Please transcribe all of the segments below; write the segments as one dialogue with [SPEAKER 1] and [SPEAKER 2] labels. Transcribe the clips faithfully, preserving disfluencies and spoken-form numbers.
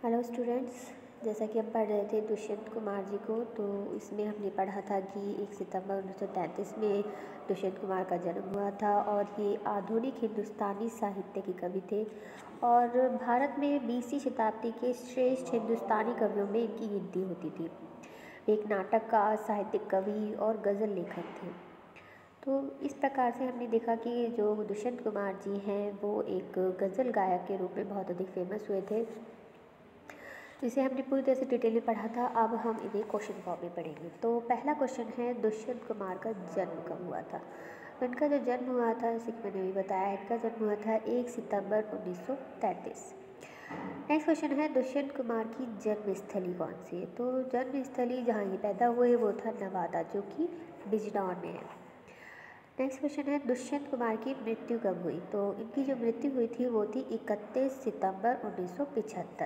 [SPEAKER 1] Hello students, जैसा कि हम पढ़ रहे थे दुष्यंत कुमार जी को, तो इसमें हमने पढ़ा था कि एक सितंबर उन्नीस सौ तैंतीस में दुष्यंत कुमार का जन्म हुआ था और ये आधुनिक हिंदुस्तानी साहित्य के कवि थे और भारत में बीसवीं शताब्दी के श्रेष्ठ हिंदुस्तानी कवियों में इनकी गिनती होती थी। एक नाटककार, साहित्यिक कवि और गज़ल लेखक थे। तो इस प्रकार से हमने देखा कि जो दुष्यंत कुमार जी हैं वो एक गज़ल गायक के रूप में बहुत अधिक फेमस हुए थे, जिसे हमने पूरी तरह से डिटेल में पढ़ा था। अब हम इन्हें क्वेश्चन फॉर्म में पढ़ेंगे। तो पहला क्वेश्चन है, दुष्यंत कुमार का जन्म कब हुआ था। तो इनका जो जन्म हुआ था, जैसे कि मैंने अभी बताया, इनका जन्म हुआ था एक सितंबर उन्नीस सौ तैंतीस। नेक्स्ट क्वेश्चन है, दुष्यंत कुमार की जन्मस्थली कौन सी है। तो जन्मस्थली जहाँ ये पैदा हुए वो था नवादा, जो कि बिजनौर में है। नेक्स्ट क्वेश्चन है, दुष्यंत कुमार की मृत्यु कब हुई। तो इनकी जो मृत्यु हुई थी वो थी इकतीस सितंबर उन्नीस सौ पचहत्तर,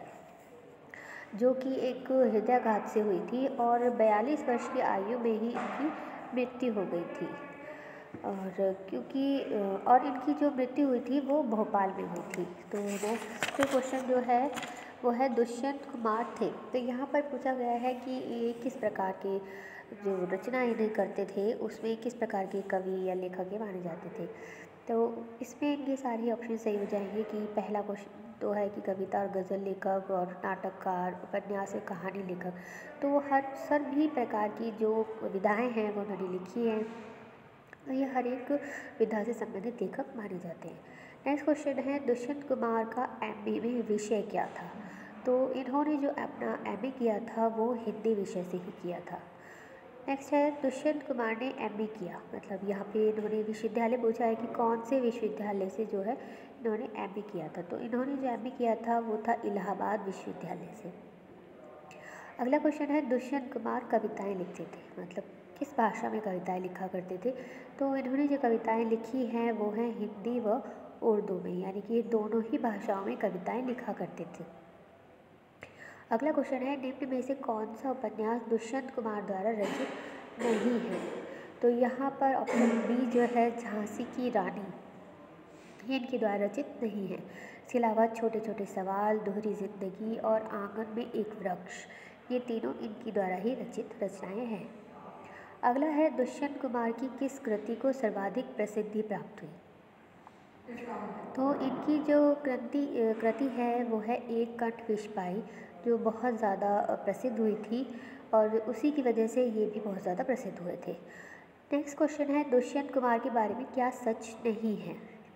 [SPEAKER 1] जो कि एक हृदयाघात से हुई थी और बयालीस वर्ष की आयु में ही इनकी मृत्यु हो गई थी। और क्योंकि और इनकी जो मृत्यु हुई थी वो भोपाल में हुई थी। तो नेक्स्ट क्वेश्चन जो है वो है, दुष्यंत कुमार थे। तो यहाँ पर पूछा गया है कि ये किस प्रकार के जो रचना इन्हें करते थे उसमें किस प्रकार के कवि या लेखक ये माने जाते थे। तो इसमें इनके सारे ऑप्शन सही हो जाएंगे कि पहला क्वेश्चन तो है कि कविता और गज़ल लेखक और नाटककार, उपन्यास या कहानी लेखक। तो वो हर सभी प्रकार की जो विधाएं हैं वो उन्होंने लिखी हैं, तो ये हर एक विधा से संबंधित लेखक माने जाते हैं। नेक्स्ट क्वेश्चन है, दुष्यंत कुमार का एमए में विषय क्या था। तो इन्होंने जो अपना एमए किया था वो हिंदी विषय से ही किया था। नेक्स्ट है, दुष्यंत कुमार ने एमए किया, मतलब यहाँ पे इन्होंने विश्वविद्यालय पूछा है कि कौन से विश्वविद्यालय से जो है इन्होंने एमए किया था। तो इन्होंने जो एमए किया था वो था इलाहाबाद विश्वविद्यालय से। अगला क्वेश्चन है, दुष्यंत कुमार कविताएं लिखते थे, मतलब किस भाषा में कविताएं लिखा करते थे। तो इन्होंने जो कविताएं लिखी हैं वो हैं हिंदी व उर्दू में, यानी कि ये दोनों ही भाषाओं में कविताएं लिखा करते थे। अगला क्वेश्चन है, निम्न में से कौन सा उपन्यास दुष्यंत कुमार द्वारा रचित नहीं है। तो यहाँ पर ऑप्शन बी जो है, झांसी की रानी, ये इनके द्वारा रचित नहीं है। इसके अलावा छोटे छोटे सवाल, दोहरी जिंदगी और आंगन में एक वृक्ष, ये तीनों इनकी द्वारा ही रचित रचनाएं हैं। अगला है, दुष्यंत कुमार की किस कृति को सर्वाधिक प्रसिद्धि प्राप्त हुई। तो इनकी जो कृति कृति है वो है एक कंठ विषपाई, जो बहुत ज़्यादा प्रसिद्ध हुई थी और उसी की वजह से ये भी बहुत ज़्यादा प्रसिद्ध हुए थे। नेक्स्ट क्वेश्चन है, दुष्यंत कुमार के बारे में क्या सच नहीं है।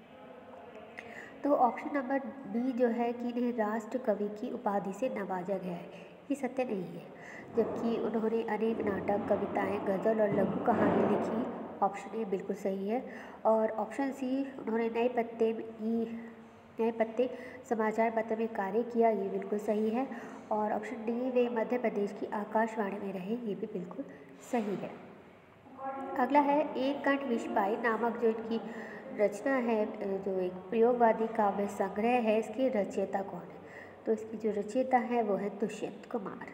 [SPEAKER 1] तो ऑप्शन नंबर बी जो है कि इन्हें राष्ट्र कवि की उपाधि से नवाजा गया है, ये सत्य नहीं है। जबकि उन्होंने अनेक नाटक, कविताएं, गज़ल और लघु कहानी लिखी, ऑप्शन ए बिल्कुल सही है। और ऑप्शन सी, उन्होंने नए पत्ते की नए पत्ते समाचार पत्र में कार्य किया, ये बिल्कुल सही है। और ऑप्शन डी, वे मध्य प्रदेश की आकाशवाणी में रहे, ये भी बिल्कुल सही है। अगला है, एक कंठ विषपाई नामक जो इनकी रचना है, जो एक प्रयोगवादी काव्य संग्रह है, इसके रचयिता कौन है। तो इसकी जो रचयिता है वो है दुष्यंत कुमार।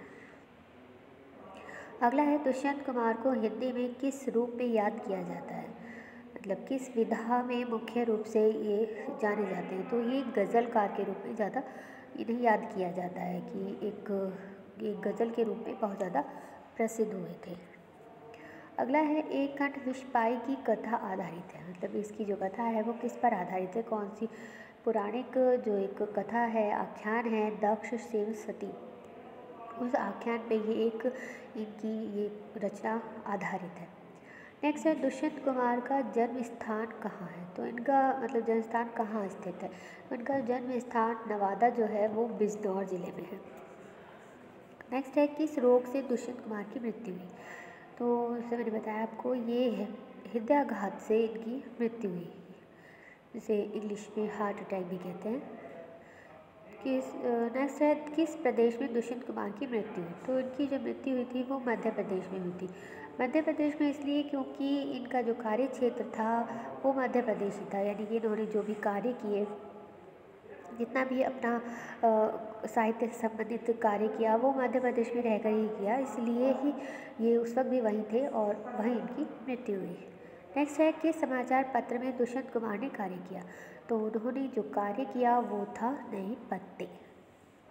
[SPEAKER 1] अगला है, दुष्यंत कुमार को हिंदी में किस रूप में याद किया जाता है, मतलब किस विधा में मुख्य रूप से ये जाने जाते हैं। तो ये गज़लकार के रूप में ज़्यादा इन्हें याद किया जाता है कि एक एक गज़ल के रूप में बहुत ज़्यादा प्रसिद्ध हुए थे। अगला है, एक कंठ विषपाई की कथा आधारित है, मतलब इसकी जो कथा है वो किस पर आधारित है, कौन सी पौराणिक जो एक कथा है, आख्यान है, दक्ष शिव सती, उस आख्यान पे ये एक इनकी ये रचना आधारित है। नेक्स्ट है, दुष्यंत कुमार का जन्म स्थान कहाँ है। तो इनका मतलब जन्म स्थान कहाँ स्थित है। इनका जन्म स्थान नवादा जो है वो बिजनौर ज़िले में है। नेक्स्ट है, किस रोग से दुष्यंत कुमार की मृत्यु हुई। तो जैसे मैंने बताया आपको, ये है हृदयाघात से इनकी मृत्यु हुई, जिसे इंग्लिश में हार्ट अटैक भी कहते हैं। किस नेक्स्ट है, किस प्रदेश में दुष्यंत कुमार की मृत्यु हुई। तो इनकी जो मृत्यु हुई थी वो मध्य प्रदेश में हुई थी। मध्य प्रदेश में इसलिए क्योंकि इनका जो कार्य क्षेत्र था वो मध्य प्रदेश ही था, यानी कि इन्होंने जो भी कार्य किए, जितना भी अपना साहित्य से संबंधित कार्य किया वो मध्य प्रदेश में रहकर ही किया, इसलिए ही ये उस वक्त भी वहीं थे और वहीं इनकी मृत्यु हुई। नेक्स्ट है, किस समाचार पत्र में दुष्यंत कुमार ने कार्य किया। तो उन्होंने जो कार्य किया वो था नए पत्ते।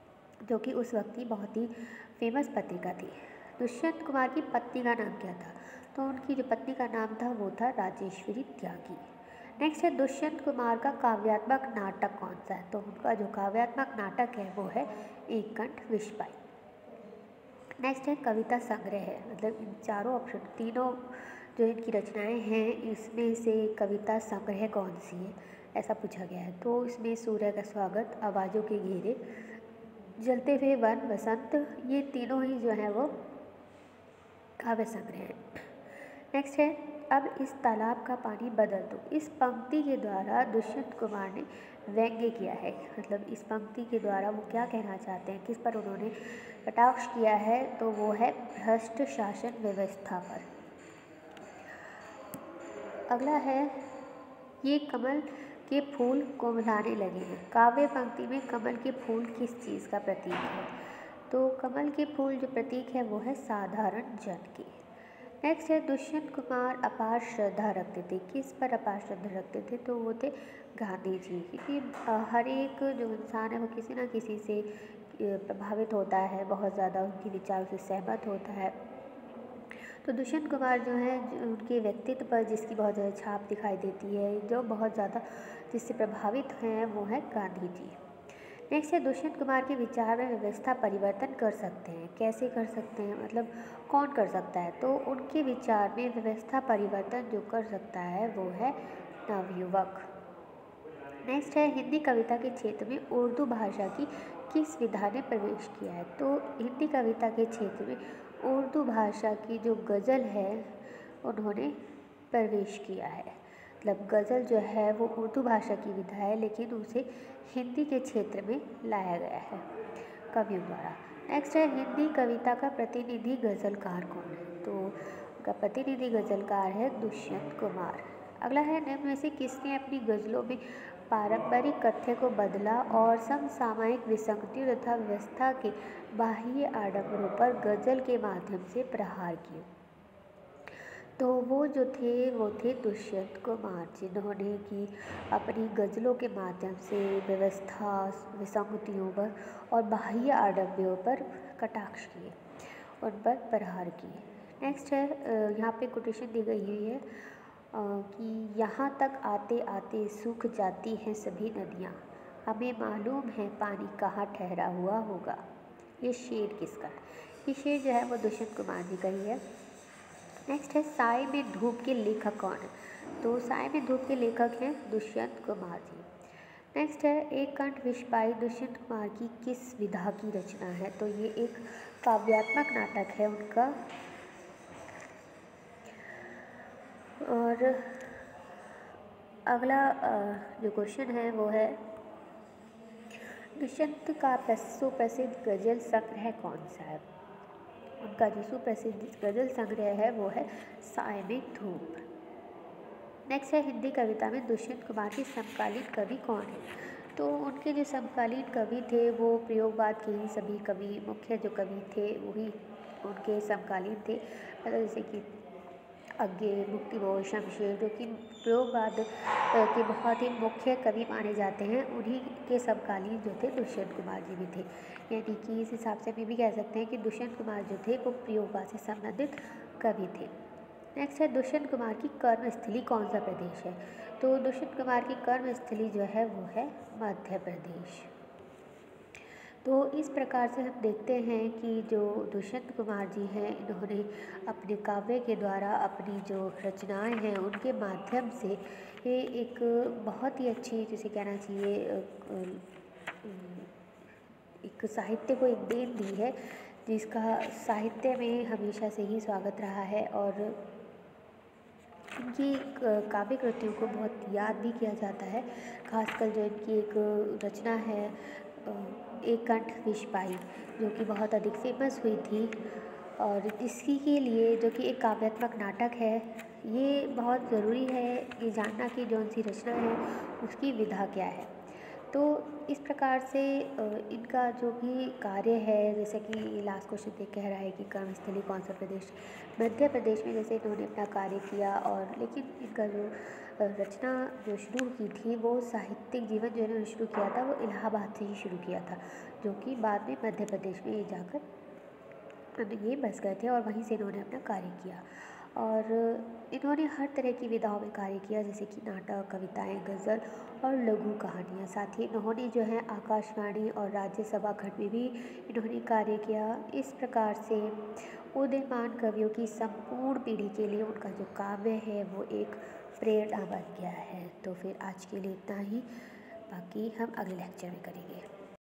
[SPEAKER 1] जो कि उस वक्त की बहुत ही फेमस पत्रिका थी। दुष्यंत कुमार की पत्नी का नाम क्या था? तो उनकी जो पत्नी का नाम था वो था राजेश्वरी त्यागी। नेक्स्ट है दुष्यंत कुमार का काव्यात्मक नाटक कौन सा है? तो उनका जो काव्यात्मक नाटक है वो है एक कंठ विषपाई। नेक्स्ट है कविता संग्रह है, मतलब इन चारों ऑप्शन तीनों जो इनकी रचनाएं हैं इसमें से कविता संग्रह कौन सी है, ऐसा पूछा गया है। तो इसमें सूर्य का स्वागत, आवाज़ों के घेरे, जलते हुए वन, वसंत, ये तीनों ही जो है वो काव्य संग्रह है। नेक्स्ट है अब इस तालाब का पानी बदल दो। इस पंक्ति के द्वारा दुष्यंत कुमार ने व्यंग्य किया है, मतलब इस पंक्ति के द्वारा वो क्या कहना चाहते हैं, किस पर उन्होंने कटाक्ष किया है, तो वो है भ्रष्ट शासन व्यवस्था पर। अगला है ये कमल के फूल कुम्हलाने लगे हैं। काव्य पंक्ति में कमल के फूल किस चीज़ का प्रतीक है? तो कमल के फूल जो प्रतीक है वो है साधारण जन के। नेक्स्ट है दुष्यंत कुमार अपार श्रद्धा रखते थे। किस पर अपार श्रद्धा रखते थे? तो वो थे गांधी जी, क्योंकि हर एक जो इंसान है वो किसी न किसी से प्रभावित होता है, बहुत ज़्यादा उनके विचारों से सहमत होता है। तो दुष्यंत कुमार जो है उनके व्यक्तित्व पर जिसकी बहुत ज़्यादा छाप दिखाई देती है, जो बहुत ज़्यादा जिससे प्रभावित हैं वो है गांधी जी। नेक्स्ट है दुष्यंत कुमार के विचार में व्यवस्था परिवर्तन कर सकते हैं। कैसे कर सकते हैं, मतलब कौन कर सकता है? तो उनके विचार में व्यवस्था परिवर्तन जो कर सकता है वो है नवयुवक। नेक्स्ट है हिंदी कविता के क्षेत्र में उर्दू भाषा की किस विधा ने प्रवेश किया है? तो हिंदी कविता के क्षेत्र में उर्दू भाषा की जो गज़ल है उन्होंने प्रवेश किया है। मतलब गज़ल जो है वो उर्दू भाषा की विधा है, लेकिन उसे हिंदी के क्षेत्र में लाया गया है कवियों द्वारा। नेक्स्ट है हिंदी कविता का प्रतिनिधि गज़लकार कौन है? तो उनका प्रतिनिधि गज़लकार है दुष्यंत कुमार। अगला है निम्न में से किसने अपनी गज़लों में पारंपरिक कथ्य को बदला और समसामयिक विसंगतियों तथा व्यवस्था के बाह्य आडंबरों पर गज़ल के माध्यम से प्रहार किए? तो वो जो थे वो थे दुष्यंत कुमार, जिन्होंने कि अपनी गज़लों के माध्यम से व्यवस्था, विसंगतियों पर और बाह्य आडंबरों पर कटाक्ष किए, उन पर प्रहार किए। नेक्स्ट है यहाँ पे कोटेशन दी गई हुई है कि यहाँ तक आते आते सूख जाती हैं सभी नदियाँ, हमें मालूम है पानी कहाँ ठहरा हुआ होगा। ये शेर किसका है? ये शेर जो है वो दुष्यंत कुमार जी का ही है। नेक्स्ट है साए में धूप के लेखक कौन है? तो साए में धूप के लेखक हैं दुष्यंत कुमार जी। नेक्स्ट है एक कंठ विषपाई दुष्यंत कुमार की किस विधा की रचना है? तो ये एक काव्यात्मक नाटक है उनका। और अगला जो क्वेश्चन है वो है दुष्यंत का सुप्रसिद्ध गज़ल संग्रह कौन सा है? उनका जो सुप्रसिद्ध गज़ल संग्रह है वो है साए में धूप। नेक्स्ट है हिंदी कविता में दुष्यंत कुमार के समकालीन कवि कौन है? तो उनके जो समकालीन कवि थे वो प्रयोगवाद के ही सभी कवि, मुख्य जो कवि थे वही उनके समकालीन थे, मतलब जैसे कि अज्ञे, मुक्तिबोध, शमशेर, जो कि प्रयोगवाद के बहुत ही मुख्य कवि माने जाते हैं, उन्हीं के समकालीन जो थे दुष्यंत कुमार जी भी थे। यानी कि इस हिसाब से हम ये भी कह सकते हैं कि दुष्यंत कुमार जो थे वो प्रयोगवाद से संबंधित कवि थे। नेक्स्ट है दुष्यंत कुमार की कर्मस्थली कौन सा प्रदेश है? तो दुष्यंत कुमार की कर्मस्थली जो है वो है मध्य प्रदेश। तो इस प्रकार से हम देखते हैं कि जो दुष्यंत कुमार जी हैं इन्होंने अपने काव्य के द्वारा अपनी जो रचनाएं हैं उनके माध्यम से ये एक बहुत ही अच्छी, जिसे कहना चाहिए, एक साहित्य को एक देन दी है, जिसका साहित्य में हमेशा से ही स्वागत रहा है। और इनकी काव्य कृतियों को बहुत याद भी किया जाता है। खासकर जो इनकी एक रचना है एक कंठ विषपाई, जो कि बहुत अधिक फेमस हुई थी, और इसी के लिए जो कि एक काव्यात्मक नाटक है, ये बहुत ज़रूरी है ये जानना कि जो उनकी रचना है उसकी विधा क्या है। तो इस प्रकार से अ, इनका जो भी कार्य है, जैसे कि लास्ट क्वेश्चन ये कह रहा है कि कर्मस्थली कौन सा प्रदेश, मध्य प्रदेश में जैसे इन्होंने अपना कार्य किया। और लेकिन इनका जो अ, रचना जो शुरू की थी वो साहित्यिक जीवन जो इन्होंने शुरू किया था वो इलाहाबाद से ही शुरू किया था, जो कि बाद में मध्य प्रदेश में ये जाकर ये बस गए थे और वहीं से इन्होंने अपना कार्य किया। और इन्होंने हर तरह की विधाओं में कार्य किया, जैसे कि नाटक, कविताएं, गज़ल और लघु कहानियाँ। साथ ही इन्होंने जो है आकाशवाणी और राज्यसभा खंड में भी इन्होंने कार्य किया। इस प्रकार से उदीयमान कवियों की संपूर्ण पीढ़ी के लिए उनका जो काव्य है वो एक प्रेरणा बन गया है। तो फिर आज के लिए इतना ही, बाकी हम अगले लेक्चर में करेंगे।